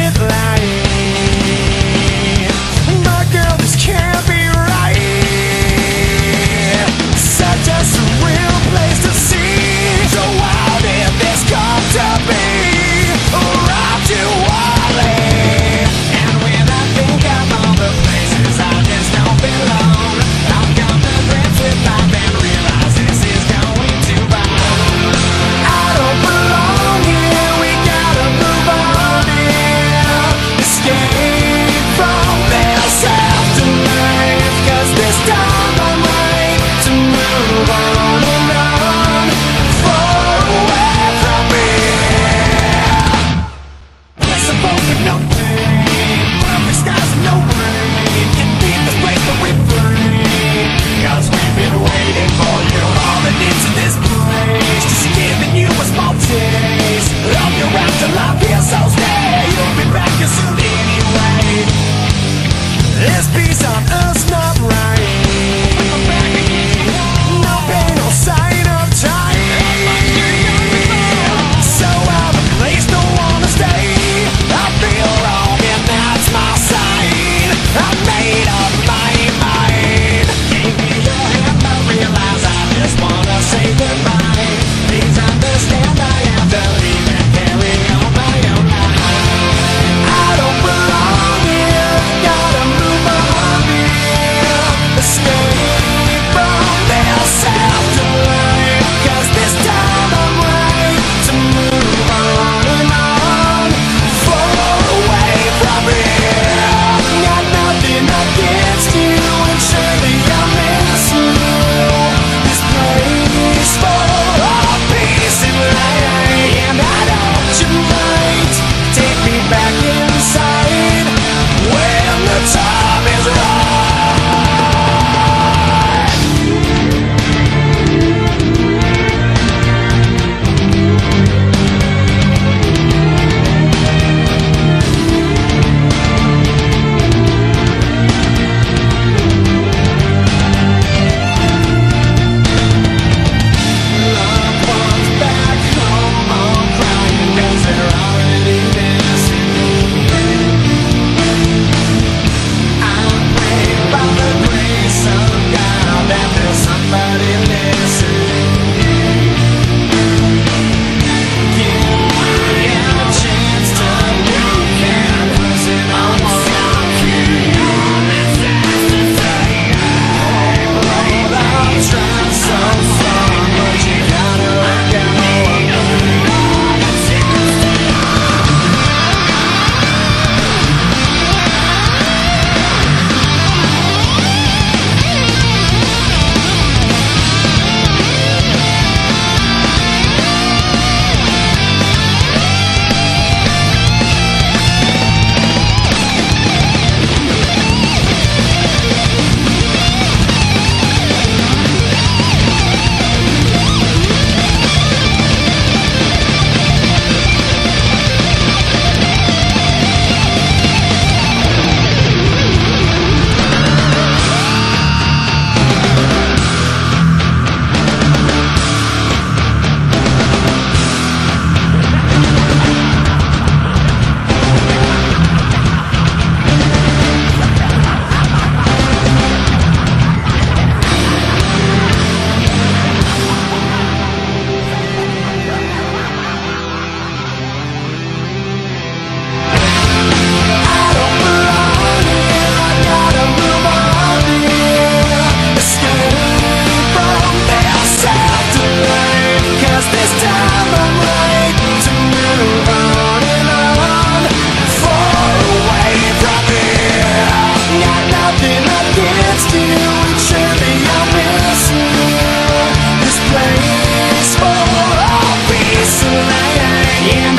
it lying. My girl, this can't be right. Such a surreal place to see. So how did this come to be? Rob to Wally. And when I think of all the places I just don't belong, I've come to grips with life and realize this is going too far. I don't belong here, we gotta move on here. Escape from this afterlife, 'cause this time I'm ready to move on and on, far away from here. We're supposed to know pain, perfect skies and no rain. Can leave this place but we're free, 'cause we've been waiting for you. All the needs in this place, just giving you a small taste of your afterlife here, so stay. You'll be back here soon anyway. This piece on us not right. No pain, no sign of time. So out of place, don't wanna stay. I feel wrong and that's my sign. I made up my mind. Give me your hand, I realize I just wanna say goodbye. Please understand I have to leave and carry on my own life. I don't belong here, gotta move on here. Escape from this afterlife, 'cause this time I'm right to move on and on, far away from here. Got nothing against you, and surely I miss you. This place full of peace and light, and I don't you might take me back inside when the time is right. Loved ones back home all crying 'cause they're already missing me. I'm praying by the grace of God that there's somebody listening. Give me a chance to look at who's in on you. Lord, I've tried so far, but you gotta go. Yeah.